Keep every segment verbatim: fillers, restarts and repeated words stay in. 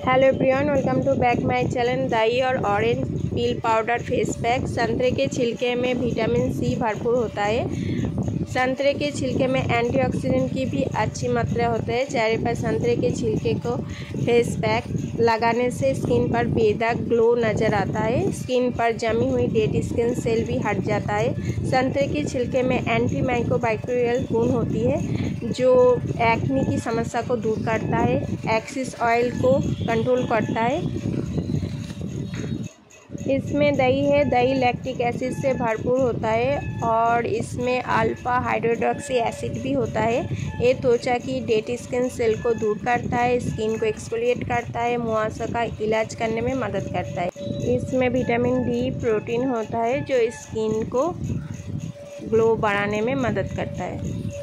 Hello everyone, welcome to back my channel. दही और orange peel powder face pack. संतरे के छिलके में विटामिन सी भरपूर होता है। संतरे के छिलके में एंटीऑक्सीडेंट की भी अच्छी मात्रा होता है। चेहरे पर संतरे के छिलके को फेस पैक लगाने से स्किन पर बेदाग ग्लो नज़र आता है। स्किन पर जमी हुई डेड स्किन सेल भी हट जाता है। संतरे के छिलके में एंटी माइक्रोबैक्टीरियल गुण होती है जो एक्ने की समस्या को दूर करता है। एक्सिस ऑयल को कंट्रोल करता है। इसमें दही है। दही लैक्टिक एसिड से भरपूर होता है और इसमें अल्फा हाइड्रोक्सी एसिड भी होता है। ये त्वचा की डेड स्किन सेल को दूर करता है, स्किन को एक्सफोलिएट करता है, मुहासा का इलाज करने में मदद करता है। इसमें विटामिन डी प्रोटीन होता है जो स्किन को ग्लो बढ़ाने में मदद करता है।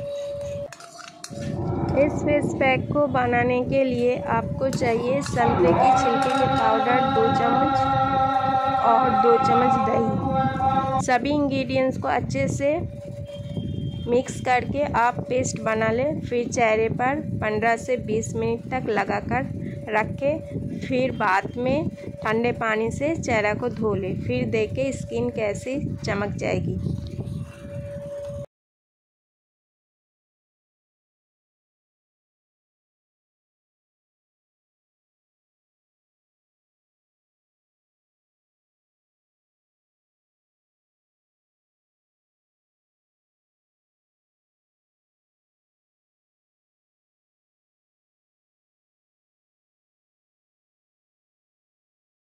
इस फेस पैक को बनाने के लिए आपको चाहिए संतरे के छिलके के पाउडर दो चम्मच और दो चम्मच दही। सभी इंग्रेडिएंट्स को अच्छे से मिक्स करके आप पेस्ट बना लें। फिर चेहरे पर पंद्रह से बीस मिनट तक लगाकर रखें। फिर बाद में ठंडे पानी से चेहरा को धो लें। फिर देखें स्किन कैसी चमक जाएगी।